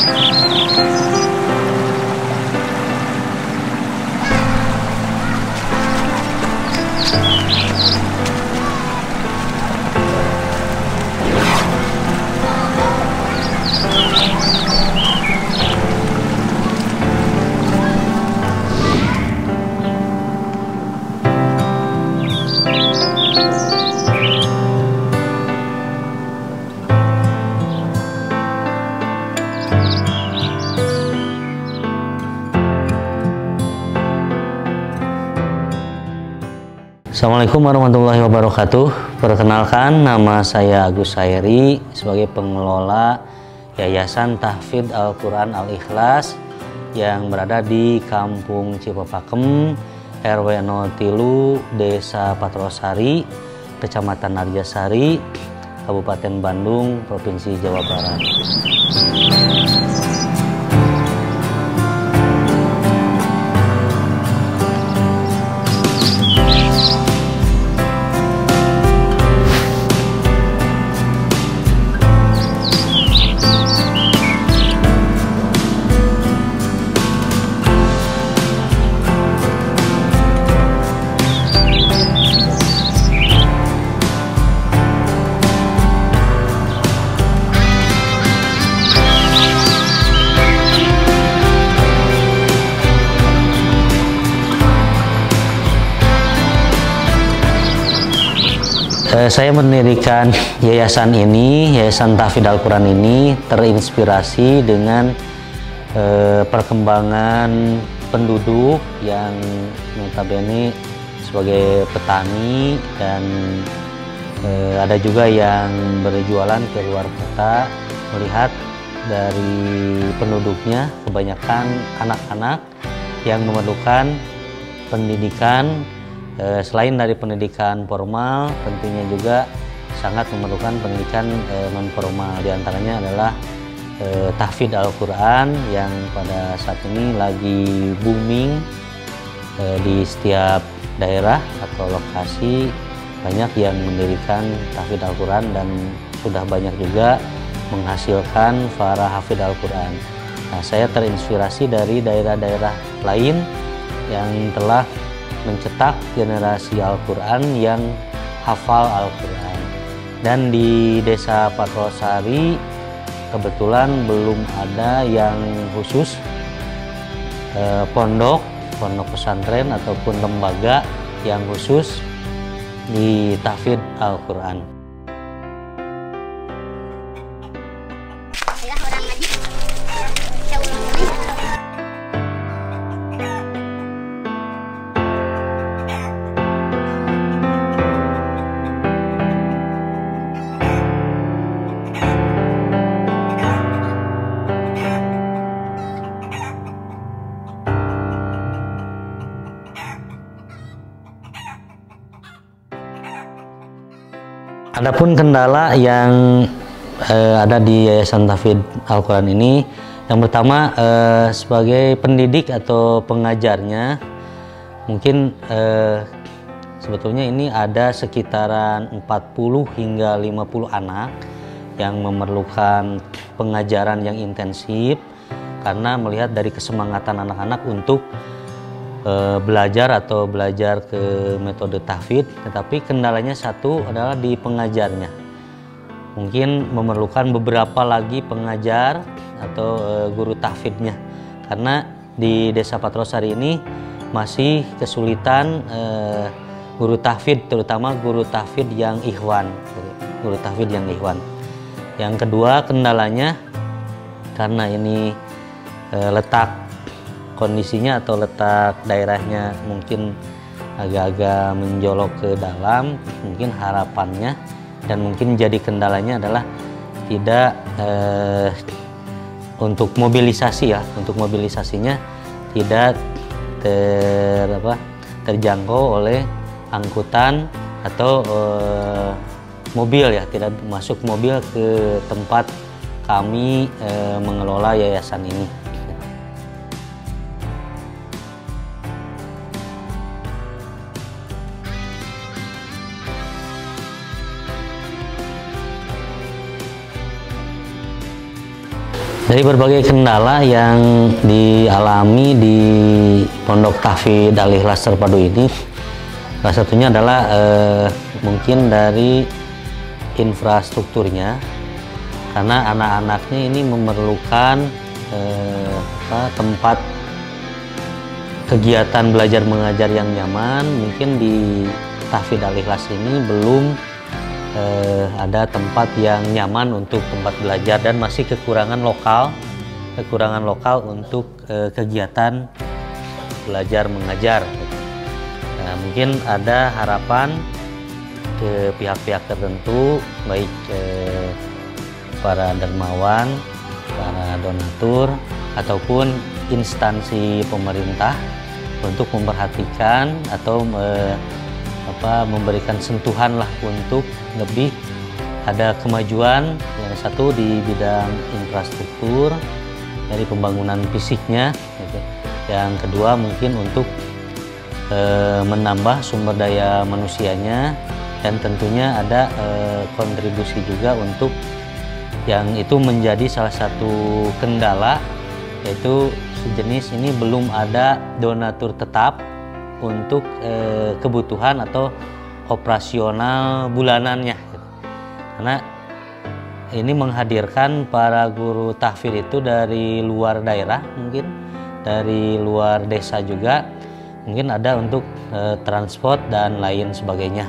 Assalamualaikum warahmatullahi wabarakatuh. Perkenalkan, nama saya Agus Saeri sebagai pengelola Yayasan Tahfidz Al-Quran Al-Ikhlas yang berada di Kampung Cipepakem, RW 03, Desa Patrosari, Kecamatan Arjasari, Kabupaten Bandung, Provinsi Jawa Barat. Saya mendirikan yayasan ini, Yayasan Tahfidz Al-Quran ini terinspirasi dengan perkembangan penduduk yang notabene sebagai petani dan ada juga yang berjualan ke luar kota. Melihat dari penduduknya kebanyakan anak-anak yang memerlukan pendidikan. Selain dari pendidikan formal, tentunya juga sangat memerlukan pendidikan non formal. Di antaranya adalah Tahfidz Al-Quran yang pada saat ini lagi booming di setiap daerah atau lokasi. Banyak yang mendirikan Tahfidz Al-Quran dan sudah banyak juga menghasilkan para hafidz Al-Quran. Nah, saya terinspirasi dari daerah-daerah lain yang telah mencetak generasi Al-Quran yang hafal Al-Quran. Dan di Desa Patrosari kebetulan belum ada yang khusus pondok pesantren ataupun lembaga yang khusus di Tahfidz Al-Quran. Adapun kendala yang ada di Yayasan Tahfidz Al-Quran ini, yang pertama sebagai pendidik atau pengajarnya, mungkin sebetulnya ini ada sekitaran 40 hingga 50 anak yang memerlukan pengajaran yang intensif karena melihat dari kesemangatan anak-anak untuk belajar ke metode tahfidz, tetapi kendalanya satu adalah di pengajarnya. Mungkin memerlukan beberapa lagi pengajar atau guru tahfidznya, karena di Desa Patrosari ini masih kesulitan guru tahfidz, terutama guru tahfidz yang ikhwan. Yang kedua kendalanya karena ini letak kondisinya atau letak daerahnya mungkin agak-agak menjolok ke dalam, mungkin harapannya dan mungkin jadi kendalanya adalah tidak untuk mobilisasi ya, untuk mobilisasinya tidak terjangkau oleh angkutan atau mobil ya, tidak masuk mobil ke tempat kami mengelola yayasan ini. Dari berbagai kendala yang dialami di Pondok Tahfidz Al-Ikhlas Terpadu ini, salah satunya adalah mungkin dari infrastrukturnya, karena anak-anaknya ini memerlukan tempat kegiatan belajar mengajar yang nyaman. Mungkin di Tahfidz Al-Ikhlas ini belum ada tempat yang nyaman untuk tempat belajar dan masih kekurangan lokal untuk kegiatan belajar mengajar. Nah, mungkin ada harapan ke pihak-pihak tertentu, baik para dermawan, para donatur, ataupun instansi pemerintah untuk memperhatikan atau memberikan sentuhan lah untuk lebih ada kemajuan, yang satu di bidang infrastruktur dari pembangunan fisiknya, gitu. Yang kedua mungkin untuk menambah sumber daya manusianya, dan tentunya ada kontribusi juga untuk yang itu menjadi salah satu kendala, yaitu sejenis ini belum ada donatur tetap untuk kebutuhan atau operasional bulanannya, karena ini menghadirkan para guru tahfidz itu dari luar daerah, mungkin dari luar desa juga, mungkin ada untuk transport dan lain sebagainya.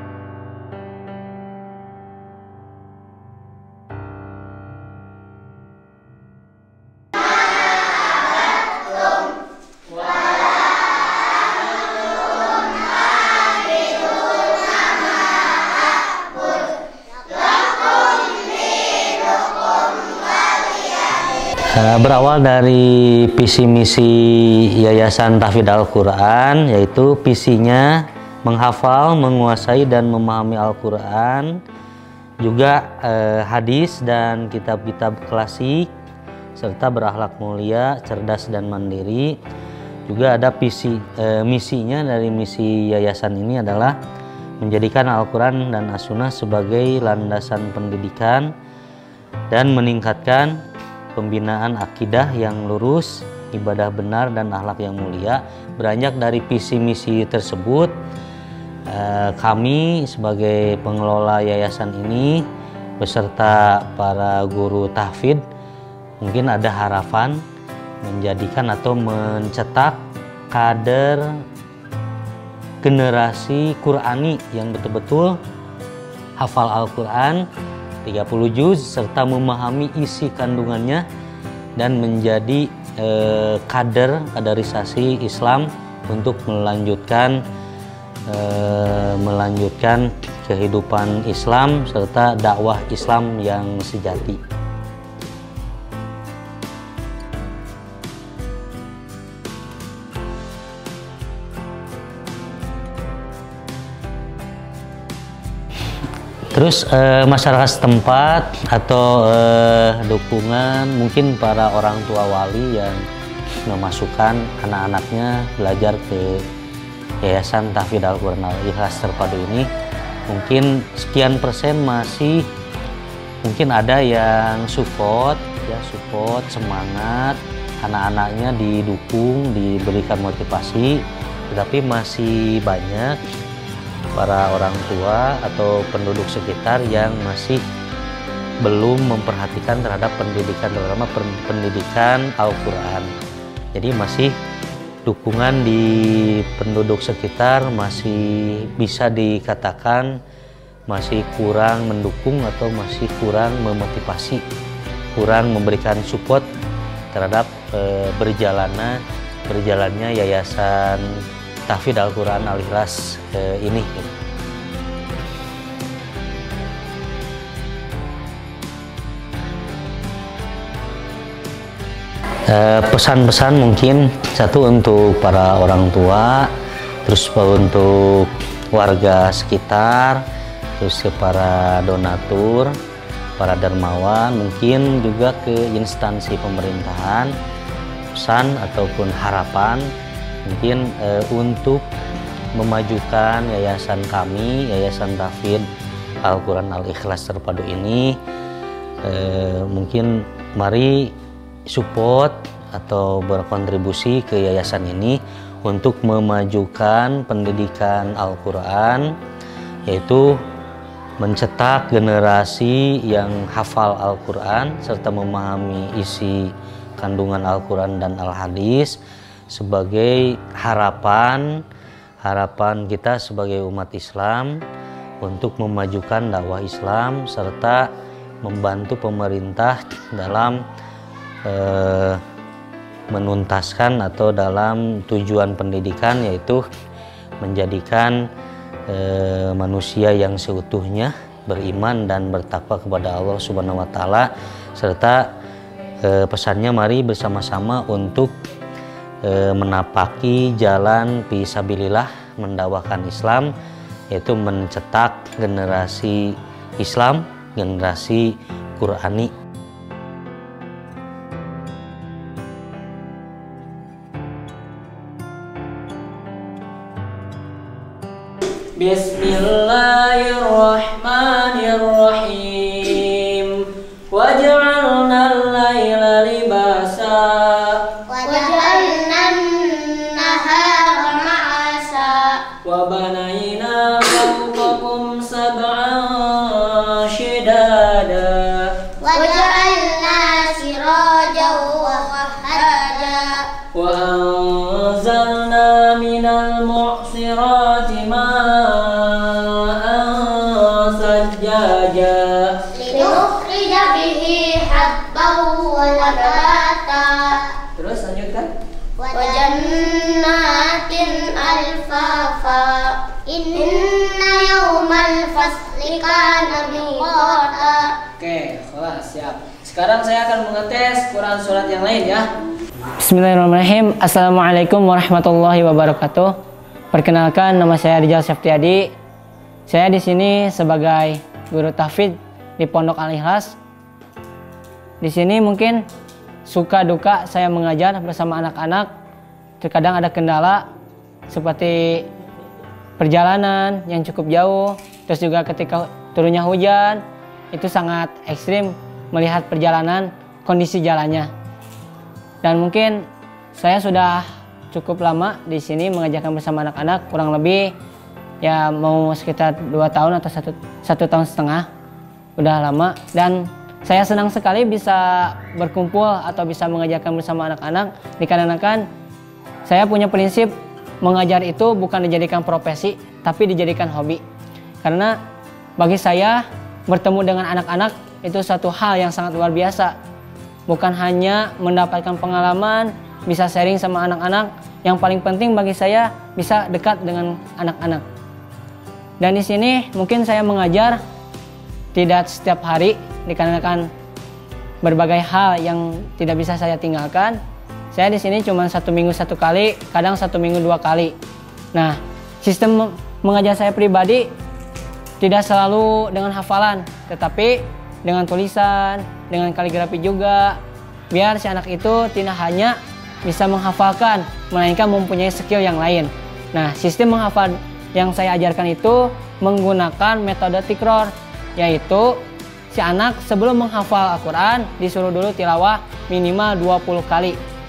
Berawal dari visi misi Yayasan Tahfidz Al-Quran, yaitu visinya menghafal, menguasai, dan memahami Al-Quran, juga hadis dan kitab-kitab klasik, serta berakhlak mulia, cerdas, dan mandiri. Juga ada misinya dari misi yayasan ini adalah menjadikan Al-Quran dan As-Sunnah sebagai landasan pendidikan dan meningkatkan pembinaan akidah yang lurus, ibadah benar, dan akhlak yang mulia. Beranjak dari visi misi tersebut, kami sebagai pengelola yayasan ini beserta para guru tahfidz mungkin ada harapan menjadikan atau mencetak kader generasi Qurani yang betul-betul hafal Al-Quran 30 juz serta memahami isi kandungannya dan menjadi kaderisasi Islam untuk melanjutkan kehidupan Islam serta dakwah Islam yang sejati. Terus masyarakat setempat atau dukungan, mungkin para orang tua wali yang memasukkan anak-anaknya belajar ke Yayasan Tahfidz Al-Quran Al-Ikhlas Terpadu ini, mungkin sekian persen masih mungkin ada yang support semangat, anak-anaknya didukung, diberikan motivasi, tetapi masih banyak para orang tua atau penduduk sekitar yang masih belum memperhatikan terhadap pendidikan, terutama pendidikan Al-Quran. Jadi masih dukungan di penduduk sekitar masih bisa dikatakan masih kurang mendukung atau masih kurang memotivasi, kurang memberikan support terhadap berjalannya Yayasan Tahfidz Al-Quran Al-Ikhlas ini. Pesan-pesan mungkin satu untuk para orang tua, terus untuk warga sekitar, terus ke para donatur, para dermawan, mungkin juga ke instansi pemerintahan, pesan ataupun harapan mungkin untuk memajukan yayasan kami, Yayasan Tahfidz Al-Quran Al-Ikhlas Terpadu ini. Mungkin mari support atau berkontribusi ke yayasan ini untuk memajukan pendidikan Al-Quran, yaitu mencetak generasi yang hafal Al-Quran serta memahami isi kandungan Al-Quran dan Al-Hadis sebagai harapan kita sebagai umat Islam untuk memajukan dakwah Islam serta membantu pemerintah dalam menuntaskan atau dalam tujuan pendidikan, yaitu menjadikan manusia yang seutuhnya beriman dan bertakwa kepada Allah Subhanahu wa Ta'ala, serta pesannya mari bersama-sama untuk menapaki jalan fisabilillah mendakwahkan Islam, yaitu mencetak generasi Islam, generasi Qurani. Bismillahirrahmanirrahim. Waj'alna al-laila libasa waj'alna an-nahara ma'asa wa banayna fawqakum sab'an shidada waj'alna sirajan wahhaja wa anzalna minal mu'sirati ma'an sajjaja linukhrija bihi habban wa nabata. Terus lanjutkan. Wa jannatin alfafa inna yawmal fasli kana miqata. Oke, kelas siap. Sekarang saya akan mengetes Quran surat yang lain ya. Bismillahirrahmanirrahim. Assalamualaikum warahmatullahi wabarakatuh. Perkenalkan, nama saya Rijal Septiadi. Saya di sini sebagai guru tahfidz di Pondok Al-Ikhlas. Di sini mungkin suka duka saya mengajar bersama anak-anak. Terkadang ada kendala seperti perjalanan yang cukup jauh, terus juga ketika turunnya hujan itu sangat ekstrim melihat perjalanan kondisi jalannya. Dan mungkin saya sudah cukup lama di sini mengajarkan bersama anak-anak, kurang lebih ya mau sekitar 2 tahun atau satu tahun setengah, udah lama. Dan saya senang sekali bisa berkumpul atau bisa mengajarkan bersama anak-anak, dikarenakan saya punya prinsip mengajar itu bukan dijadikan profesi, tapi dijadikan hobi. Karena bagi saya bertemu dengan anak-anak itu satu hal yang sangat luar biasa. Bukan hanya mendapatkan pengalaman, bisa sharing sama anak-anak, yang paling penting bagi saya bisa dekat dengan anak-anak. Dan di sini mungkin saya mengajar tidak setiap hari, dikarenakan berbagai hal yang tidak bisa saya tinggalkan. Saya di sini cuma 1 minggu 1 kali, kadang 1 minggu 2 kali. Nah, sistem mengajar saya pribadi tidak selalu dengan hafalan, tetapi dengan tulisan, dengan kaligrafi juga, biar si anak itu tidak hanya bisa menghafalkan, melainkan mempunyai skill yang lain. Nah, sistem menghafal yang saya ajarkan itu menggunakan metode tikror, yaitu si anak sebelum menghafal Al-Quran disuruh dulu tilawah minimal 20 kali.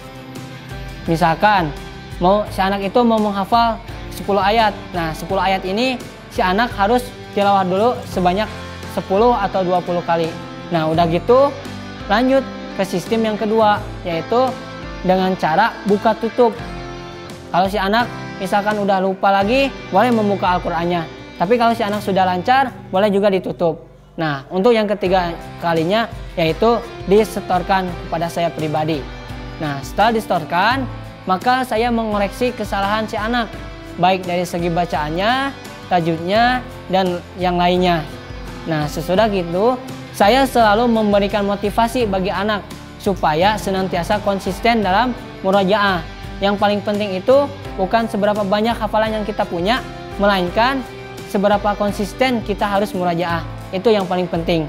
Misalkan si anak itu mau menghafal 10 ayat. Nah, 10 ayat ini si anak harus tilawah dulu sebanyak 10 atau 20 kali. Nah, udah gitu lanjut ke sistem yang kedua, yaitu dengan cara buka tutup. Kalau si anak misalkan udah lupa lagi, boleh membuka Al-Qur'annya. Tapi kalau si anak sudah lancar, boleh juga ditutup. Nah, untuk yang ketiga kalinya, yaitu disetorkan kepada saya pribadi. Nah, setelah disetorkan, maka saya mengoreksi kesalahan si anak, baik dari segi bacaannya, tajwidnya, dan yang lainnya. Nah, sesudah gitu, saya selalu memberikan motivasi bagi anak supaya senantiasa konsisten dalam murojaah. Yang paling penting itu bukan seberapa banyak hafalan yang kita punya, melainkan seberapa konsisten kita harus murojaah. Itu yang paling penting.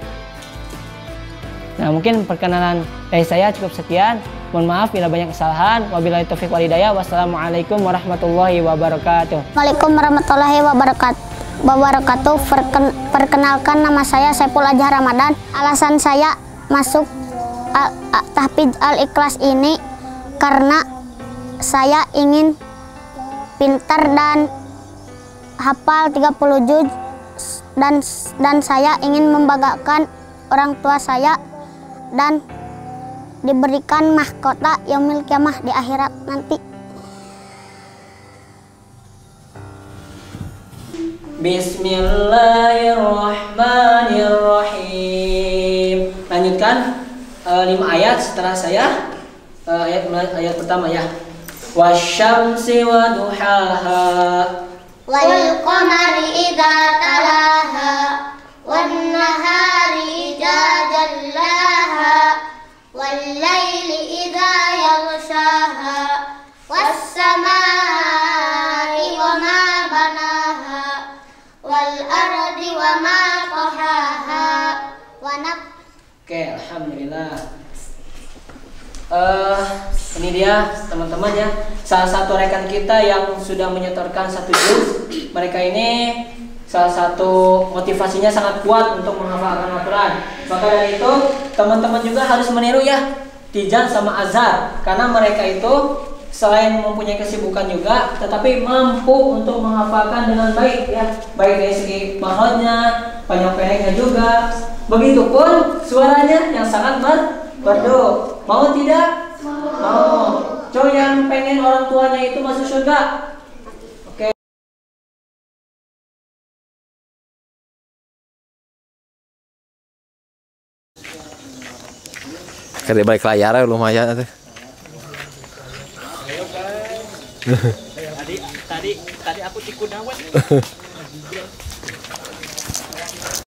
Nah, mungkin perkenalan dari saya cukup sekian. Mohon maaf bila banyak kesalahan. Wabillahi taufiq wal hidayah. Wassalamualaikum warahmatullahi wabarakatuh. Waalaikumsalam warahmatullahi wabarakatuh. Perkenalkan, nama saya Saiful Azhar Ramadan. Alasan saya masuk tahfidz Al-Ikhlas ini karena saya ingin pintar dan hafal 30 juz dan saya ingin membanggakan orang tua saya dan diberikan mahkota yaumil kiamah di akhirat nanti. Bismillahirrahmanirrahim. Lanjutkan 5 ayat setelah saya. Ayat pertama ya. Wasyamsi wa duhaha Wal qamari idza talaha wan nahari idza jallaha wal laili idza yaghshaha was samaa'i wa ma banaha wal ardi wa ma tahaha wa Oke, alhamdulillah. Ini dia teman-teman ya, salah satu rekan kita yang sudah menyetorkan 1 juz. Mereka ini salah satu motivasinya sangat kuat untuk menghafalkan Al-Quran. Maka dari itu teman-teman juga harus meniru ya Tijan sama Azhar, karena mereka itu selain mempunyai kesibukan juga, tetapi mampu untuk menghafalkan dengan baik ya, baik dari segi mahotnya, panjang pendeknya juga. Begitupun suaranya yang sangat merdu. Mau tidak? Mau. Cowok yang pengen orang tuanya itu masuk surga. Oke. Kerja baik layar lumayan tuh. Tadi aku tiku dawet.